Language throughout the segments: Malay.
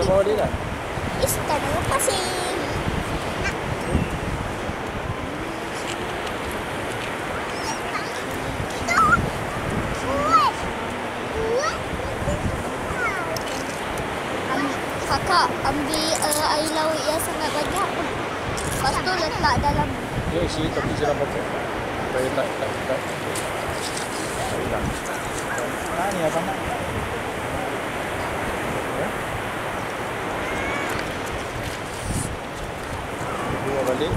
bawa dia dah? Istana pasir. Kakak ambil air laut yang sangat banyak. Lepas tu letak dalam. Ya, isi tapi siram pakai. Supaya tak hilang. Ni apa nak? Ya. Dua balik.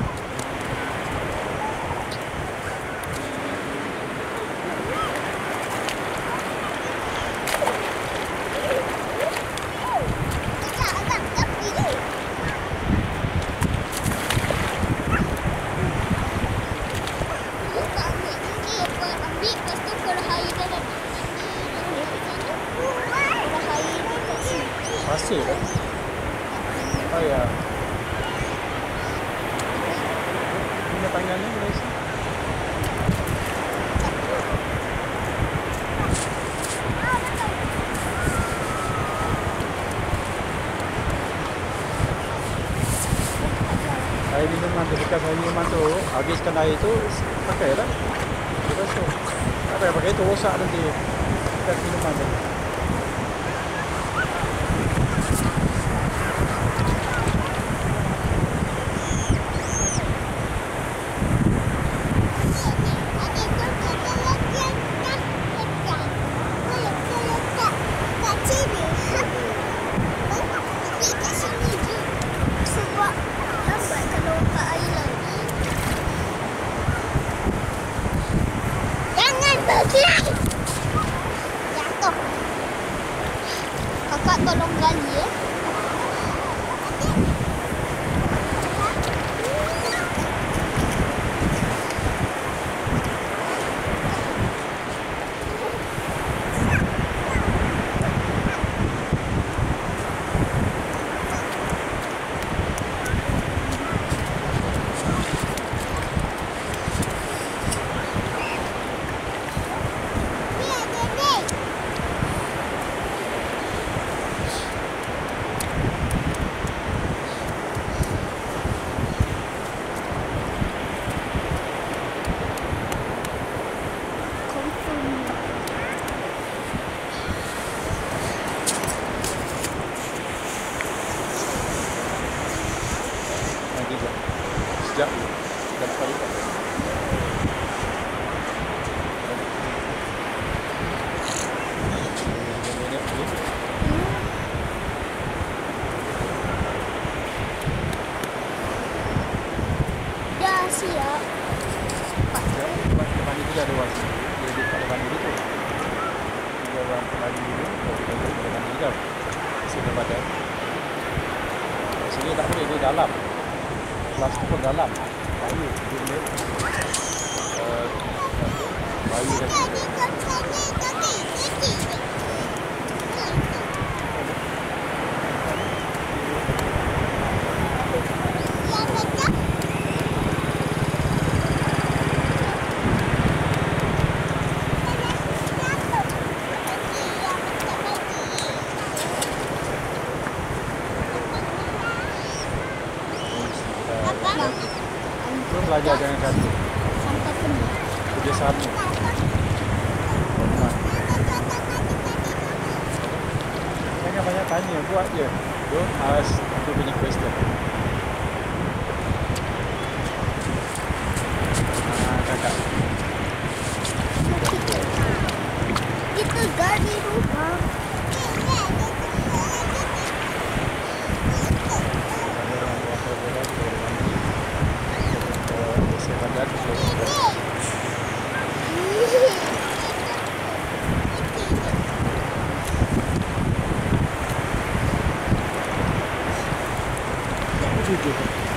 Pasir kan? Oh ya. Punya tangannya boleh isi. Air minuman tu, bekas air minuman tu, habiskan air tu, pakai lah. Kita so. Tak payah pakai tu, rosak nanti. Bekas minuman tu. Jatuh. Kakak tolong gali ya. Sekejap. Dah balik. Dah siap. Depan itu dah ada wasi. Dia duduk kat depan dulu tu. Tiga orang pelari dulu. Kita duduk kat depan dulu dah. Sini badan. Sini tak boleh, dia dalam. Kelas tu pun dalam. Bayu. Dia boleh. Bayu dah kita. Belajar jangan kaki. Sampai penuh. Kerjasama. Jangan banyak tanya, buat je. Don't ask too many questions. Kakak. Kita gali rumah. Jujur.